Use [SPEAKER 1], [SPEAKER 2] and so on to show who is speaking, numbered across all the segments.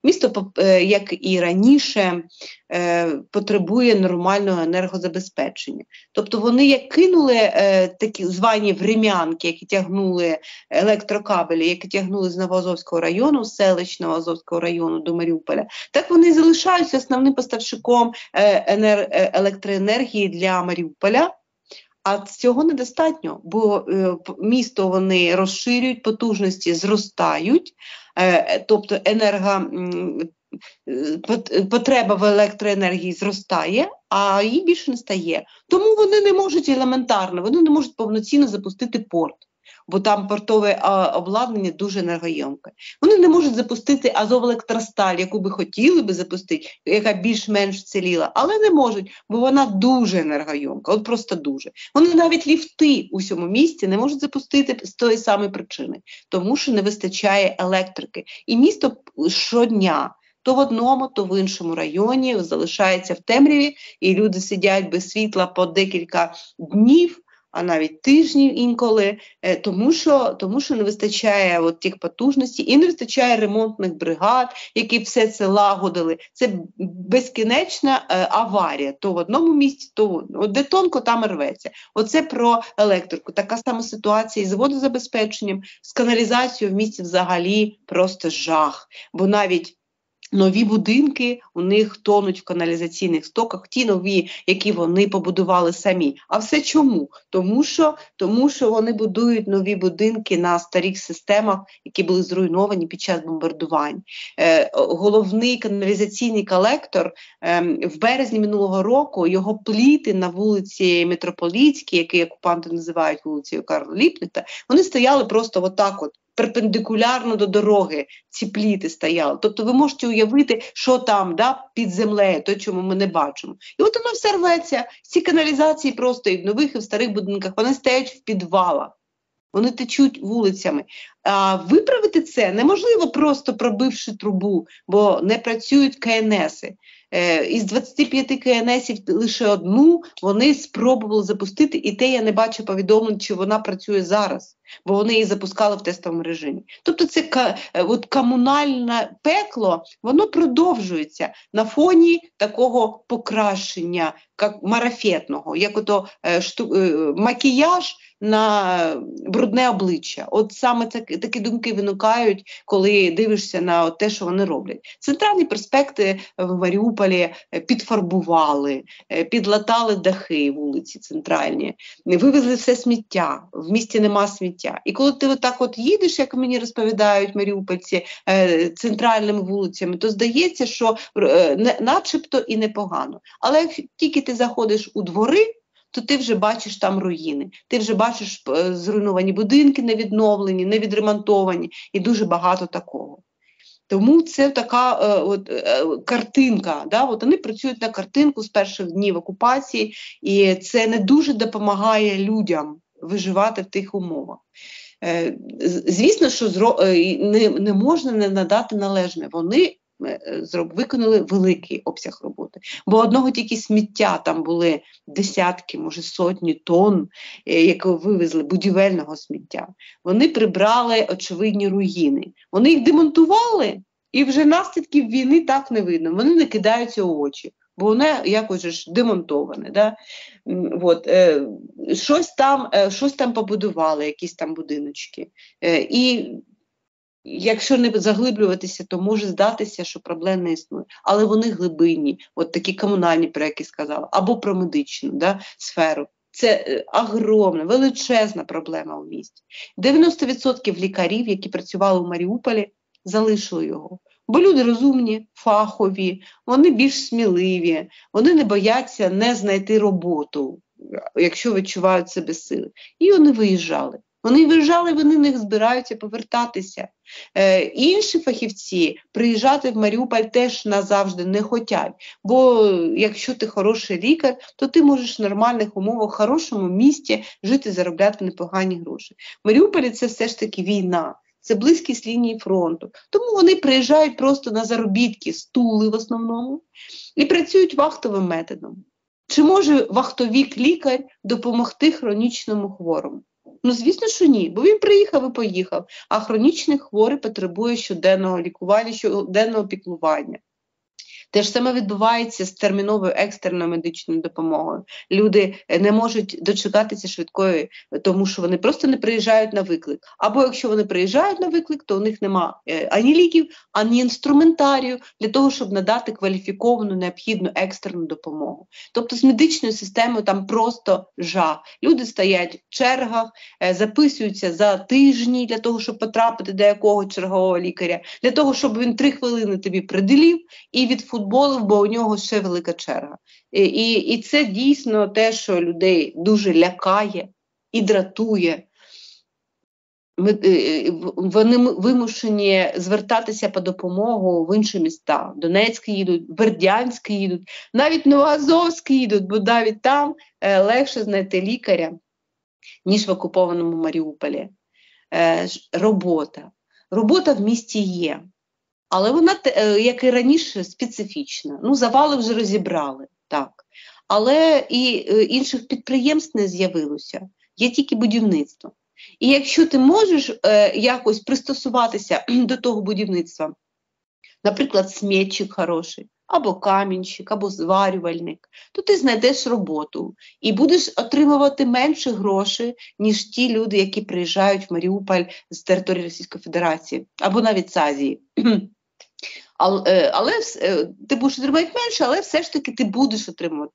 [SPEAKER 1] Місто, як і раніше, потребує нормального енергозабезпечення. Тобто вони як кинули такі звані врем'янки, які тягнули електрокабелі, які тягнули з Новоазовського району, з селищ Новоазовського району до Маріуполя, так вони залишаються основним поставщиком електроенергії для Маріуполя. А цього недостатньо, бо місто вони розширюють, потужності зростають, тобто потреба в електроенергії зростає, а її більше не стає. Тому вони не можуть елементарно, вони не можуть повноцінно запустити порт, бо там портове обладнання дуже енергоємке. Вони не можуть запустити Азовелектросталь, яку би хотіли би запустити, яка більш-менш вціліла, але не можуть, бо вона дуже енергоємка, от просто дуже. Вони навіть ліфти у цьому місті не можуть запустити з тої самої причини, тому що не вистачає електрики. І місто щодня то в одному, то в іншому районі залишається в темряві, і люди сидять без світла по декілька днів, а навіть тижнів інколи, тому що не вистачає от тих потужностей і не вистачає ремонтних бригад, які все це лагодили. Це безкінечна аварія. То в одному місці, то де тонко, там і рветься. Оце про електрику. Така сама ситуація із водозабезпеченням, з каналізацією в місті взагалі просто жах. Бо навіть нові будинки у них тонуть в каналізаційних стоках, ті нові, які вони побудували самі. А все чому? Тому що вони будують нові будинки на старих системах, які були зруйновані під час бомбардувань. Головний каналізаційний колектор в березні минулого року, його пліти на вулиці Митрополітській, які окупанти називають вулицею Карла Ліппета, вони стояли просто отак от, перпендикулярно до дороги ці пліти стояли. Тобто ви можете уявити, що там під землею, то, чому ми не бачимо. І от воно все рветься. Ці каналізації просто і в нових, і в старих будинках, вони стоять в підвалах. Вони течуть вулицями. А виправити це неможливо просто пробивши трубу, бо не працюють КНСи. Із 25 КНСів лише одну вони спробували запустити, і те я не бачу повідомлень, чи вона працює зараз, бо вони її запускали в тестовому режимі. Тобто це комунальне пекло, воно продовжується на фоні такого покращення, як марафетного, як ото макіяж на брудне обличчя. От саме такі думки виникають, коли дивишся на те, що вони роблять. Центральні проспекти в Маріуполі підфарбували, підлатали дахи вулиці центральні, вивезли все сміття, в місті нема сміття. І коли ти отак от їдеш, як мені розповідають маріупольці, центральними вулицями, то здається, що начебто і непогано. Але як тільки ти заходиш у двори, то ти вже бачиш там руїни, ти вже бачиш зруйновані будинки, невідновлені, невідремонтовані і дуже багато такого. Тому це така картинка, от вони працюють на картинку з перших днів окупації, і це не дуже допомагає людям виживати в тих умовах. Звісно, що не можна не надати належне, вони виконали великий обсяг роботи. Бо одного тільки сміття там були десятки, може сотні тонн, яке вивезли, будівельного сміття. Вони прибрали очевидні руїни. Вони їх демонтували, і вже наслідків війни так не видно. Вони не кидаються у очі, бо воно якось ж демонтоване. Да? Щось там побудували, якісь там будиночки. І якщо не заглиблюватися, то може здатися, що проблем не існує. Але вони глибинні, от такі комунальні, про які сказала, або про медичну сферу. Це огромна, величезна проблема у місті. 90% лікарів, які працювали у Маріуполі, залишили його. Бо люди розумні, фахові, вони більш сміливі, вони не бояться не знайти роботу, якщо відчувають себе сили. І вони виїжджали. Вони не збираються повертатися. Інші фахівці приїжджати в Маріуполь теж назавжди не хочуть. Бо якщо ти хороший лікар, то ти можеш в нормальних умовах, в хорошому місті жити, заробляти непогані гроші. В Маріуполі це все ж таки війна. Це близькість лінії фронту. Тому вони приїжджають просто на заробітки, стули в основному, і працюють вахтовим методом. Чи може вахтовік-лікар допомогти хронічному хворому? Ну, звісно, що ні, бо він приїхав і поїхав, а хронічний хворий потребує щоденного лікування, щоденного піклування. Те ж саме відбувається з терміновою екстреною медичною допомогою. Люди не можуть дочекатися швидкої, тому що вони просто не приїжджають на виклик. Або якщо вони приїжджають на виклик, то у них нема ані ліків, ані інструментарію для того, щоб надати кваліфіковану, необхідну екстрену допомогу. Тобто з медичною системою там просто жах. Люди стоять в чергах, записуються за тижні для того, щоб потрапити до якого чергового лікаря, для того, щоб він 3 хвилини тобі приділив і відфутболив, бо у нього ще велика черга. І це дійсно те, що людей дуже лякає і дратує. Вони вимушені звертатися по допомогу в інші міста. В Донецьк їдуть, в Бердянськ їдуть, навіть в Новоазовськ їдуть, бо навіть там легше знайти лікаря, ніж в окупованому Маріуполі. Робота в місті є. Але вона, як і раніше, специфічна. Ну, завали вже розібрали, так. Але і інших підприємств не з'явилося, є тільки будівництво. І якщо ти можеш якось пристосуватися до того будівництва, наприклад, смітчик хороший, або камінщик, або зварювальник, то ти знайдеш роботу і будеш отримувати менше грошей, ніж ті люди, які приїжджають в Маріуполь з території Російської Федерації, або навіть з Азії. Але ти будеш отримати менше, але все ж таки ти будеш отримувати.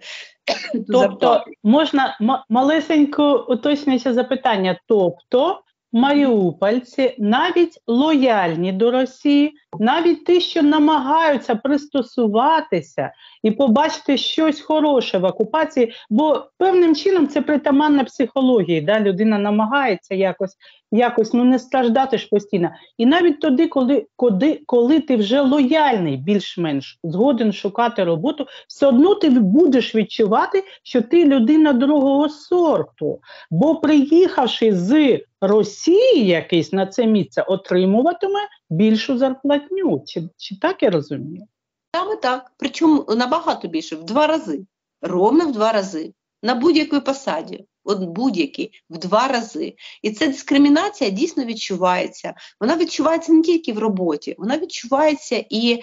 [SPEAKER 2] Тобто, можна малесеньке уточнююче запитання. Тобто, маріупольці навіть лояльні до Росії, навіть ті, що намагаються пристосуватися і побачити щось хороше в окупації, бо певним чином це притаманна психології, да? Людина намагається якось не страждати ж постійно. І навіть тоді, коли ти вже лояльний, більш-менш згоден шукати роботу, все одно ти будеш відчувати, що ти людина другого сорту. Бо приїхавши з Росії якийсь на це місце, отримуватиме більшу зарплатню. Чи так я розумію?
[SPEAKER 1] Саме так. Причому набагато більше, в 2 рази. Ровно в 2 рази. На будь-якій посаді. От будь-який, в 2 рази. І ця дискримінація дійсно відчувається. Вона відчувається не тільки в роботі, вона відчувається і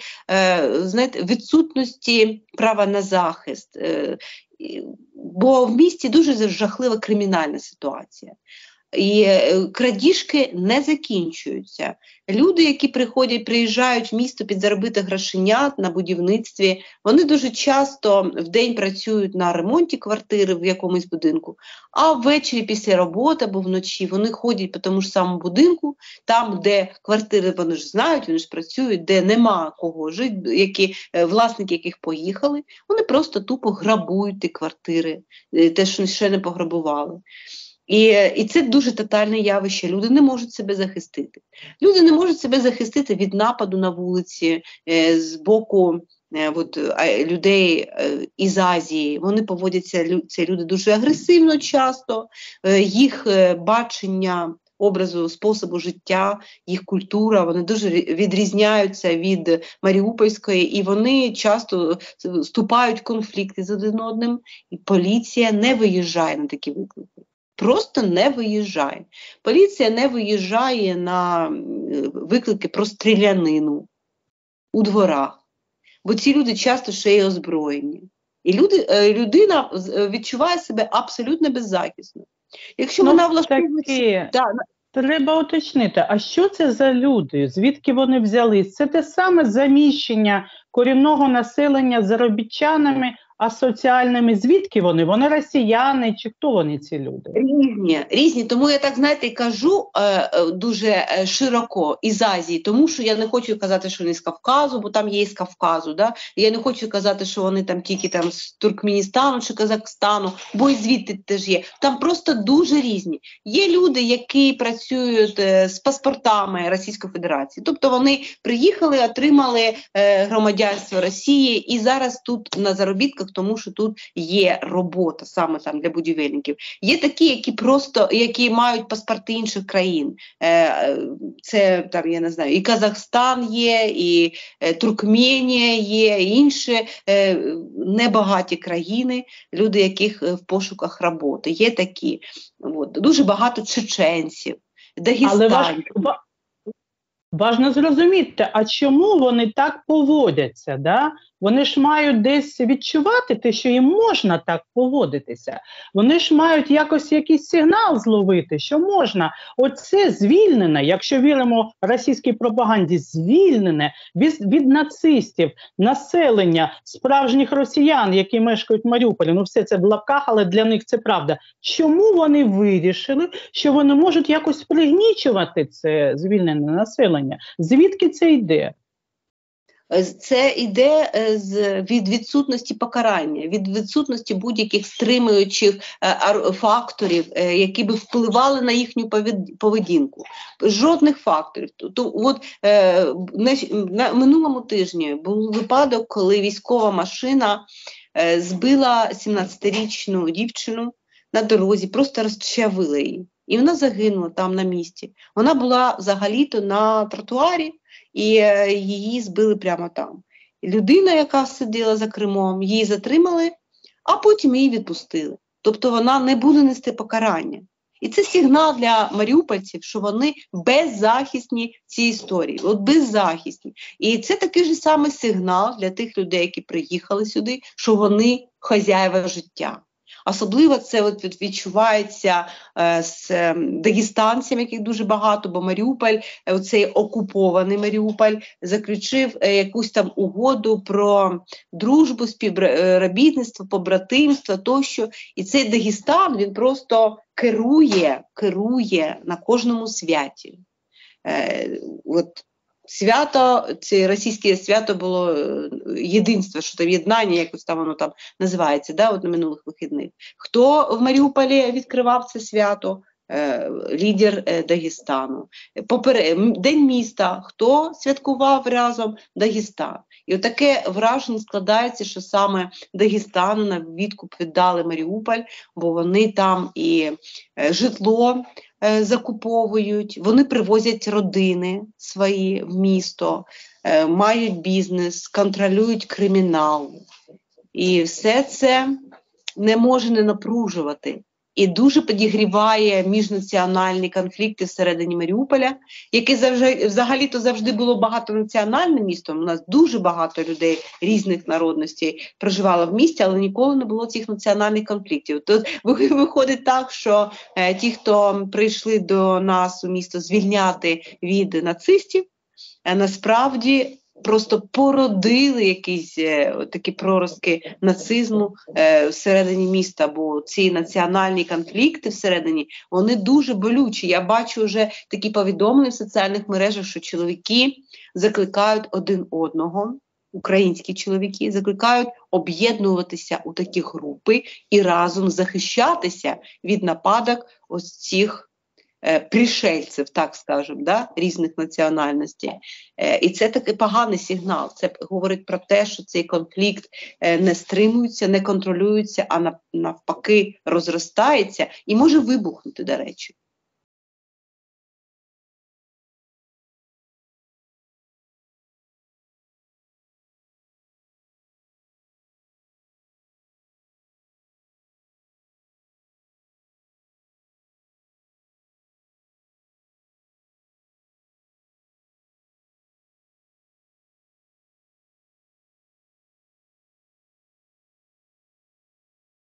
[SPEAKER 1] відсутності права на захист. Бо в місті дуже жахлива кримінальна ситуація. І крадіжки не закінчуються. Люди, які приїжджають в місто підзаробити грошенят на будівництві, вони дуже часто вдень працюють на ремонті квартири в якомусь будинку, а ввечері після роботи або вночі вони ходять по тому ж самому будинку, там, де квартири вони ж знають, вони ж працюють, де нема кого жити, власники яких поїхали, вони просто тупо грабують ті квартири, те, що ще не пограбували. І це дуже тотальне явище. Люди не можуть себе захистити. Люди не можуть себе захистити від нападу на вулиці з боку людей із Азії. Вони поводяться, ці люди дуже агресивно часто, їх бачення образу, способу життя, їх культура, вони дуже відрізняються від маріупольської, і вони часто вступають в конфлікти з один одним, і поліція не виїжджає на такі виклики. Просто не виїжджає. Поліція не виїжджає на виклики про стрілянину у дворах, бо ці люди часто ще й озброєні. І людина відчуває себе абсолютно беззахисно. Якщо вона влаштовується...
[SPEAKER 2] Треба уточнити, а що це за люди? Звідки вони взялись? Це те саме заміщення корінного населення заробітчанами, асоціальними. Звідки вони? Вони росіяни чи хто вони, ці люди?
[SPEAKER 1] Різні. Тому я так, знаєте, кажу дуже широко із Азії, тому що я не хочу казати, що вони з Кавказу, бо там є із Кавказу, да? Я не хочу казати, що вони там тільки там з Туркменістану чи Казахстану, бо і звідти теж є. Там просто дуже різні. Є люди, які працюють з паспортами Російської Федерації, тобто вони приїхали, отримали громадянство Росії і зараз тут на заробітках випадках, тому що тут є робота саме там для будівельників. Є такі, які мають паспорти інших країн. Це там, я не знаю, і Казахстан є, і Туркменія є, і інші небагаті країни, люди, яких в пошуках роботи. Є такі. От. Дуже багато чеченців, дагестанців.
[SPEAKER 2] Але важно зрозуміти, а чому вони так поводяться, да? Вони ж мають десь відчувати те, що їм можна так поводитися. Вони ж мають якийсь сигнал зловити, що можна. Оце звільнене, якщо віримо російській пропаганді, звільнене від нацистів, населення, справжніх росіян, які мешкають в Маріуполі. Ну все це в лапках, але для них це правда. Чому вони вирішили, що вони можуть якось пригнічувати це звільнене населення? Звідки це йде?
[SPEAKER 1] Це йде від відсутності покарання, від відсутності будь-яких стримуючих факторів, які би впливали на їхню поведінку. Жодних факторів. На минулому тижні був випадок, коли військова машина збила 17-річну дівчину на дорозі, просто розчавила її. І вона загинула там на місці. Вона була взагалі-то на тротуарі, і її збили прямо там. Людина, яка сиділа за кермом, її затримали, а потім її відпустили. Тобто вона не буде нести покарання. І це сигнал для маріупольців, що вони беззахисні в цій історії. От беззахисні. І це такий же самий сигнал для тих людей, які приїхали сюди, що вони хазяїва життя. Особливо це відчувається з дагестанцями, яких дуже багато, бо Маріуполь, оцей окупований Маріуполь, заключив якусь там угоду про дружбу, співробітництво, побратимство тощо. І цей Дагестан, він просто керує на кожному святі. Свято, це російське свято було єдинство, що там єднання, якось там воно там називається, да, от на минулих вихідних. Хто в Маріуполі відкривав це свято? Лідер Дагестану. День міста. Хто святкував разом? Дагестан. І отаке враження складається, що саме Дагестану на відкуп віддали Маріуполь, бо вони там і житло закуповують, вони привозять родини свої в місто, мають бізнес, контролюють кримінал. І все це не може не напружувати. І дуже підігріває міжнаціональні конфлікти всередині Маріуполя, яке взагалі-то завжди було багатонаціональним містом. У нас дуже багато людей різних народностей проживало в місті, але ніколи не було цих національних конфліктів. Тут виходить так, що ті, хто прийшли до нас у місто звільняти від нацистів, насправді просто породили якісь такі проростки нацизму всередині міста, бо ці національні конфлікти всередині, вони дуже болючі. Я бачу вже такі повідомлення в соціальних мережах, що чоловіки закликають один одного, українські чоловіки, закликають об'єднуватися у такі групи і разом захищатися від нападок ось цих пришельців, так скажемо, да, різних національностей. І це такий поганий сигнал. Це говорить про те, що цей конфлікт не стримується, не контролюється, а навпаки розростається і може вибухнути, до речі.